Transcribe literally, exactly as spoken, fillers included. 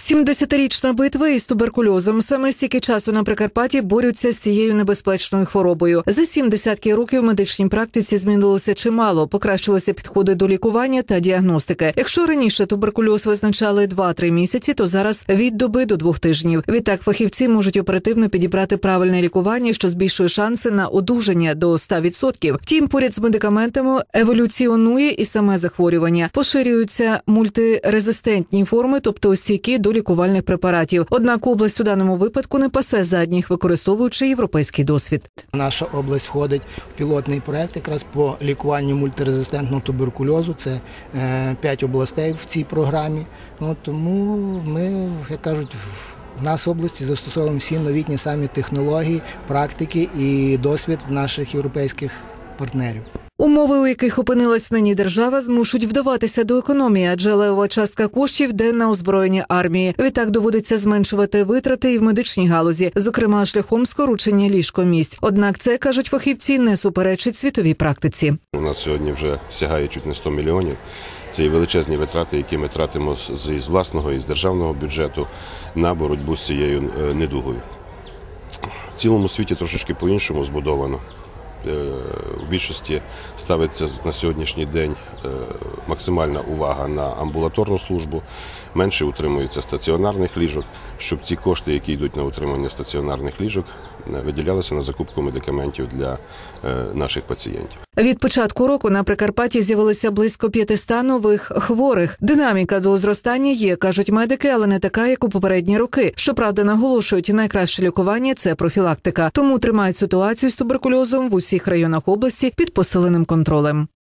сімдесятирічна битва із туберкульозом. Саме стільки часу на Прикарпатті борються з цією небезпечною хворобою. За сім десятків років в медичній практиці змінилося чимало. Покращилися підходи до лікування та діагностики. Якщо раніше туберкульоз визначали два-три місяці, то зараз від доби до двох тижнів. Відтак фахівці можуть оперативно підібрати правильне лікування, що збільшує шанси на одужання до ста відсотків. Втім, поряд з медикаментами еволюціонує і саме захворювання. Поширюються мультирезистентні форми, тобто стійкі до лікувальних препаратів. Однак область у даному випадку не пасе задніх, використовуючи європейський досвід. Наша область входить в пілотний проект якраз по лікуванню мультирезистентного туберкульозу. Це п'ять областей в цій програмі. Ну, тому ми, як кажуть, в нашій області застосовуємо всі новітні самі технології, практики і досвід наших європейських партнерів. Умови, у яких опинилась нині держава, змушують вдаватися до економії, адже левова частка коштів йде на озброєння армії. Відтак доводиться зменшувати витрати і в медичній галузі, зокрема шляхом скорочення ліжкомісць. Однак це, кажуть фахівці, не суперечить світовій практиці. У нас сьогодні вже сягає чуть не сто мільйонів. Це і величезні витрати, які ми тратимо з власного і з державного бюджету на боротьбу з цією недугою. В цілому світі трошечки по-іншому збудовано. В більшості ставиться на сьогоднішній день максимальна увага на амбулаторну службу, менше утримується стаціонарних ліжок, щоб ці кошти, які йдуть на утримання стаціонарних ліжок, виділялися на закупку медикаментів для наших пацієнтів. Від початку року на Прикарпатті з'явилося близько п'ятисот нових хворих. Динаміка до зростання є, кажуть медики, але не така, як у попередні роки. Щоправда, наголошують, найкраще лікування – це профілактика. Тому тримають ситуацію з туберкульозом в усіх районах області під посиленим контролем.